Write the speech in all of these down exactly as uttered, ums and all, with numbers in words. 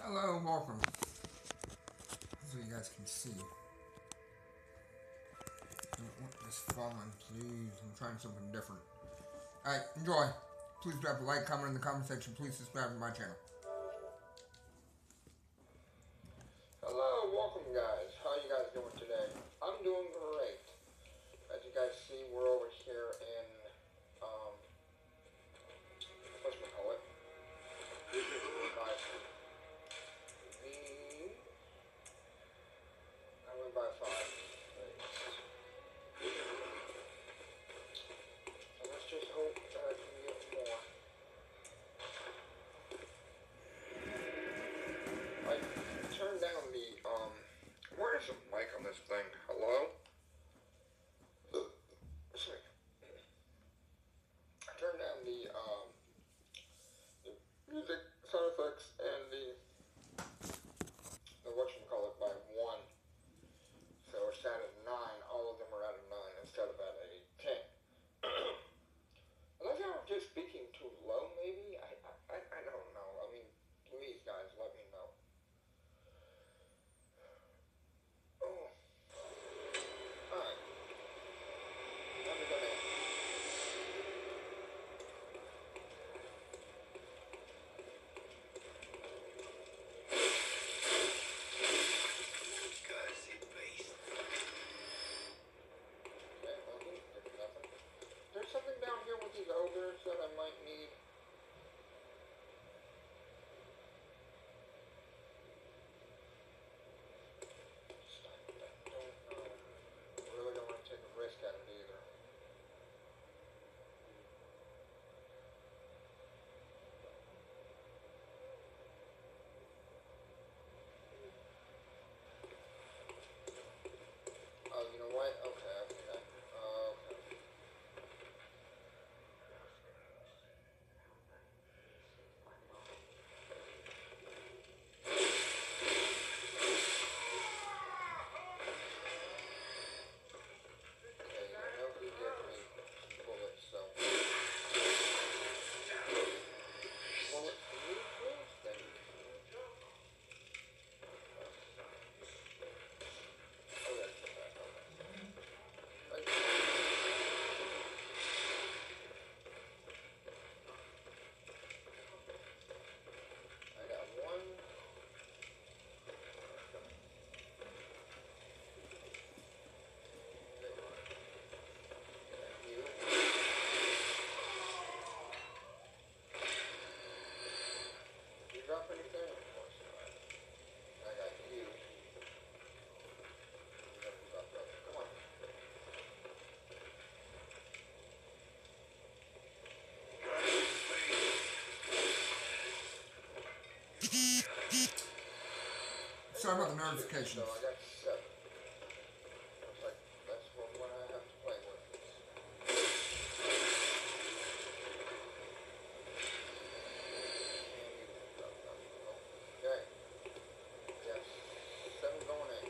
Hello, welcome. So you guys can see. Don't want this falling, please. I'm trying something different. Alright, enjoy. Please drop a like, comment in the comment section. Please subscribe to my channel. Hello, welcome guys. How you guys doing today? I'm doing great. As you guys see, we're over here in, um, what's we call it? The, I went by five. So let's just hope that I can get more. I turned down the, um, where is the mic on this thing? Hello? Sorry. I turned down the, um, the music, sound effects, and the, the whatchamacallit by one. So it's at a nine, all of them are at a nine instead of at a ten. Unless I'm just speaking too low, maybe? I, I, I don't know. I mean, please guys, let me know. Oh. Alright. Let me go in. There's something down here with these ogres that I might need. Stop that. Don't, um, really don't want to take a risk at it either. Oh, you know what? Okay, okay. Uh, okay. Drop anything? Of course not. I got you. You gotta drop that. Come on. Sorry about the notifications. So I got seven. Looks like that's what one I have to play with. Okay. Yes. Seven going in.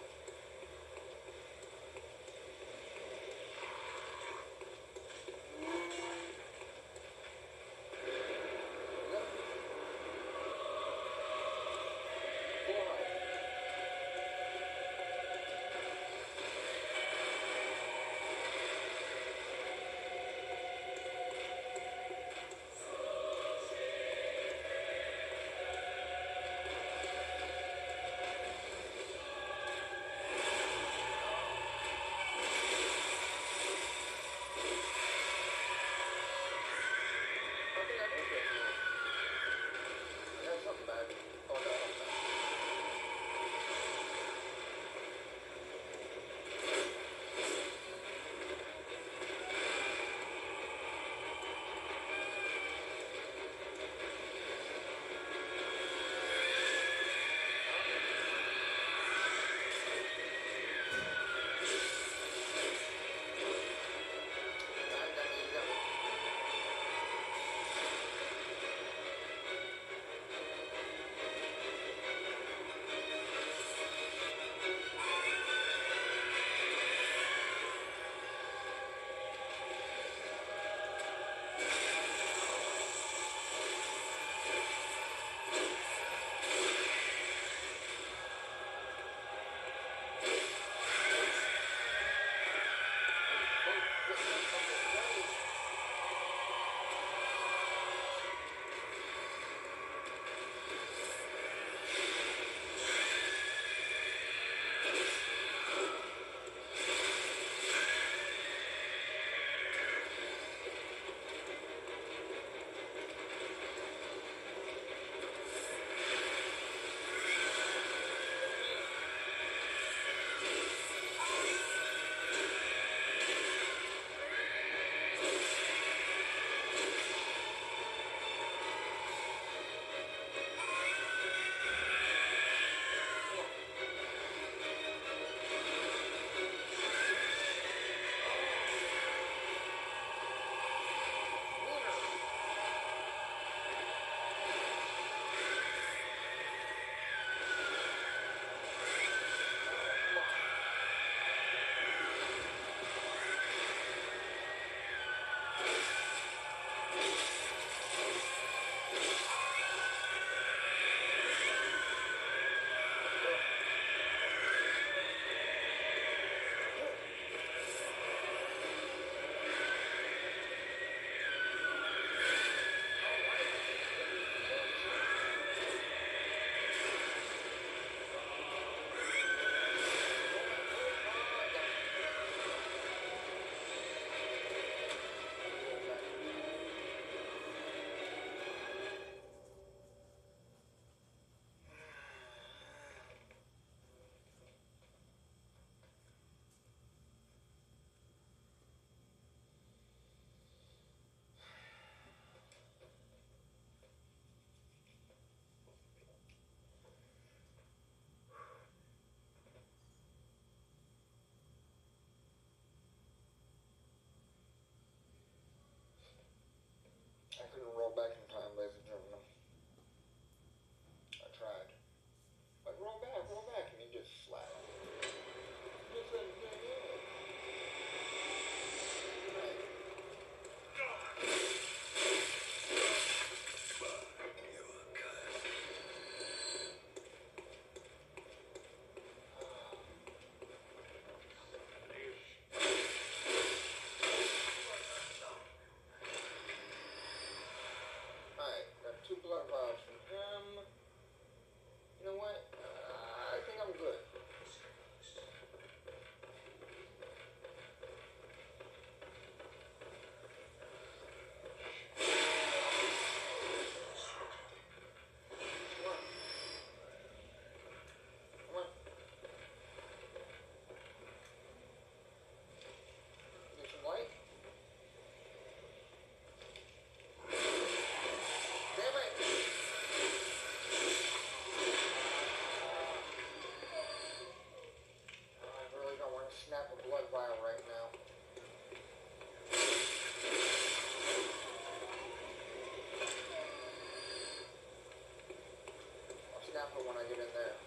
for when I get in there.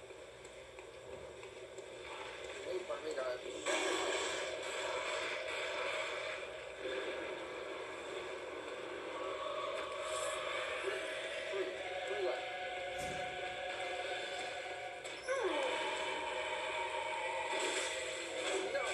Wait for me, guys. Three, three left. No.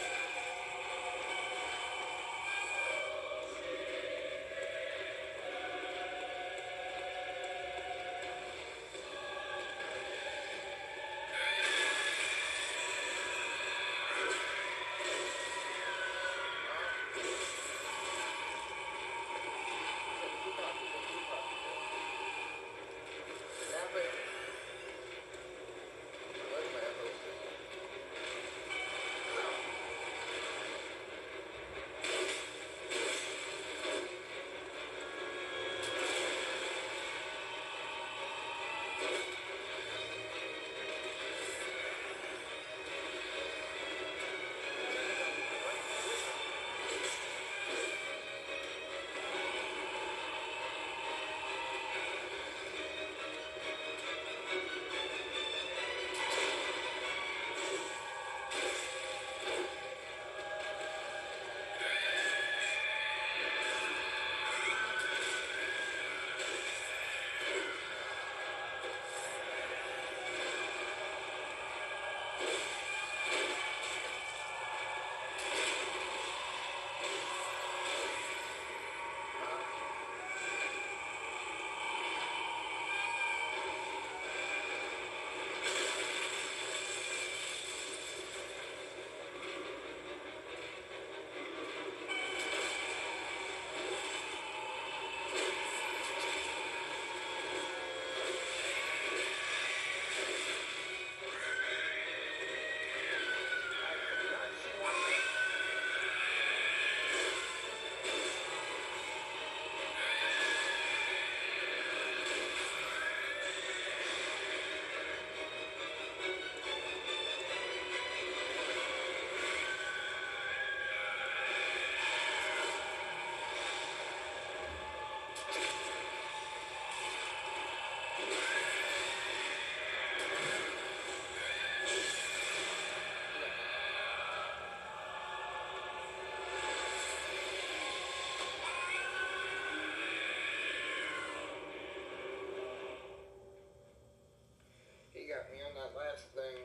Got me on that last thing.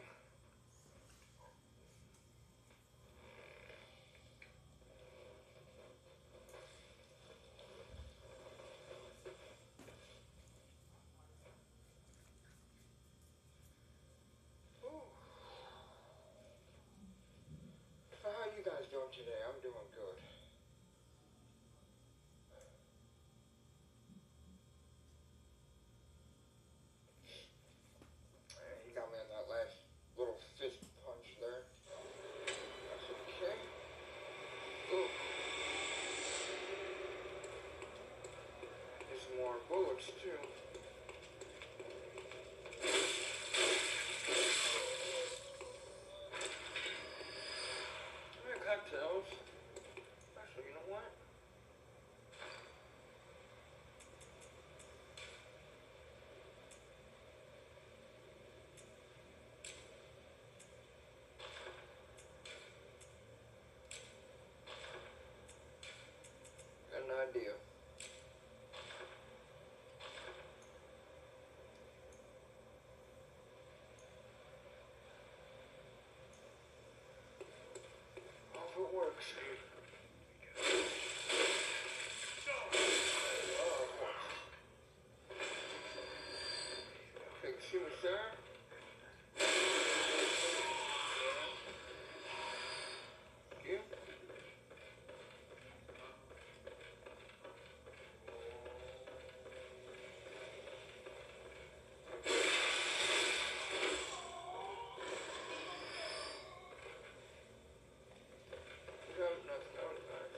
Ooh. So how you guys doing today? I'm doing good. You got me on that last little fist punch there. That's okay. Ooh. There's more bullets too. Hey, cocktails. Actually, you know what? Got an idea. If it works. Okay, excuse me, sir. You? No, nothing. That was nice.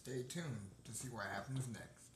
stay tuned to see what happens next.